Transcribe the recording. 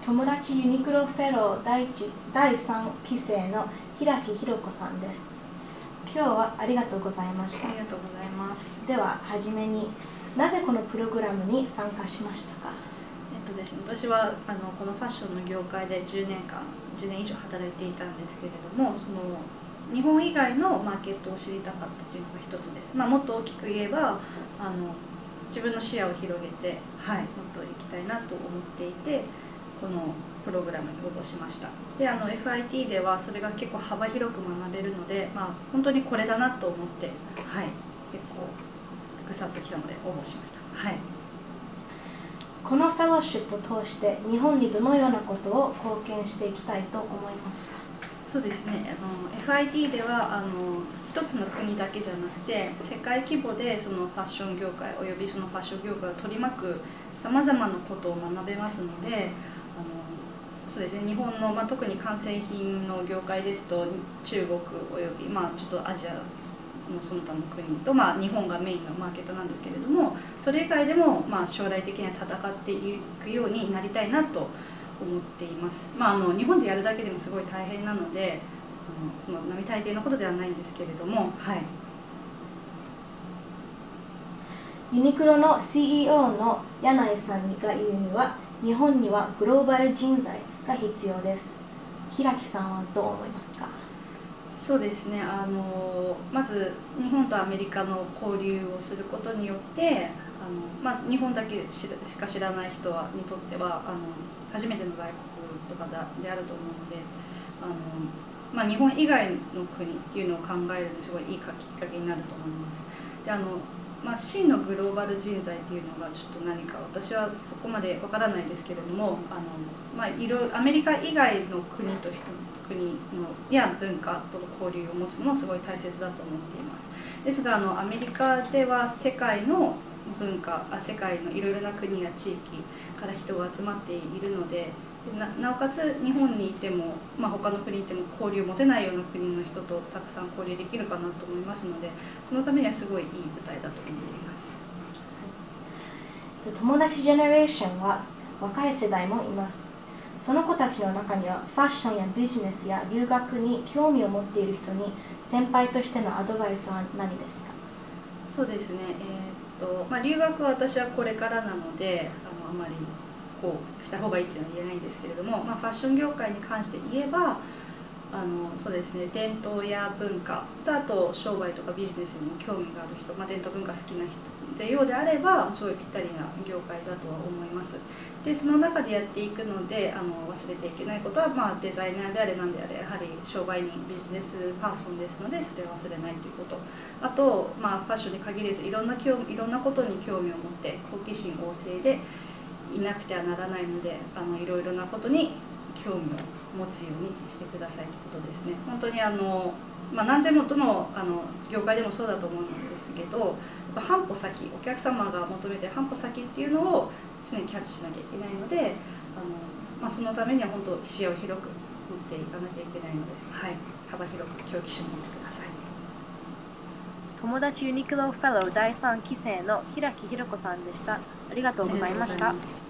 友達ユニクロフェロー第3期生の平木弘子さんです。今日はありがとうございました。 ありがとうございます。 では、はじめに、なぜこのプログラムに参加しましたか？ ですね、私はこのファッションの業界で10年以上働いていたんですけれども、日本以外のマーケットを知りたかったというのが一つです。もっと大きく言えば自分の視野を広げて、もっと行きたいなと思っていて、このプログラムに応募しました。でFIT ではそれが結構幅広く学べるので、本当にこれだなと思って、結構ぐさっときたので応募しました。 このフェローシップを通して日本にどのようなことを貢献していきたいと思いますか？ そうですね、FIT では一つの国だけじゃなくて、世界規模でそのファッション業界およびそのファッション業界を取り巻くさまざまなことを学べますので、そうですね、日本の、特に完成品の業界ですと中国および、ちょっとアジアのその他の国と、日本がメインのマーケットなんですけれども、それ以外でも、将来的には戦っていくようになりたいなと思っています。日本でやるだけでもすごい大変なので、その並大抵のことではないんですけれども、 ユニクロの CEO の柳井さんが言うには、日本にはグローバル人材が必要です。平木さんはどう思いますか？ そうですね、まず日本とアメリカの交流をすることによって日本だけしか知らない人にとっては初めての外国とかであると思うので、日本以外の国っていうのを考えるのにすごいいいきっかけになると思います。で真のグローバル人材っていうのがちょっと何か私はそこまでわからないですけれども、アメリカ以外の国や文化との交流を持つのもすごい大切だと思っています。ですがアメリカでは世界の世界のいろいろな国や地域から人が集まっているので、なおかつ日本にいても、他の国にいても交流を持てないような国の人とたくさん交流できるかなと思いますので、そのためにはすごいいい舞台だと思っています。 友達ジェネレーションは若い世代もいます。その子たちの中にはファッションやビジネスや留学に興味を持っている人に先輩としてのアドバイスは何ですか？ そうですね、留学は私はこれからなのであまりこうした方がいいっていうのは言えないんですけれども、ファッション業界に関して言えばそうですね、伝統や文化とあと商売とかビジネスに興味がある人、伝統文化好きな人でようであればすごいぴったりな業界だとは思います。でその中でやっていくので忘れていけないことは、デザイナーであれ何であれやはり商売人ビジネスパーソンですので、それを忘れないということ、あと、ファッションに限らずいろんなことに興味を持って好奇心旺盛でいなくてはならないので、いろいろなことに興味を持つようにしてくださいということですね。本当に何でもどの業界でもそうだと思うんですけど、半歩先、お客様が求めてる半歩先っていうのを常にキャッチしなきゃいけないので、そのためには本当視野を広く持っていかなきゃいけないので、幅広く好奇心を持ってください。 友達ユニクロフェロー第3期生の平木弘子さんでした。ありがとうございました。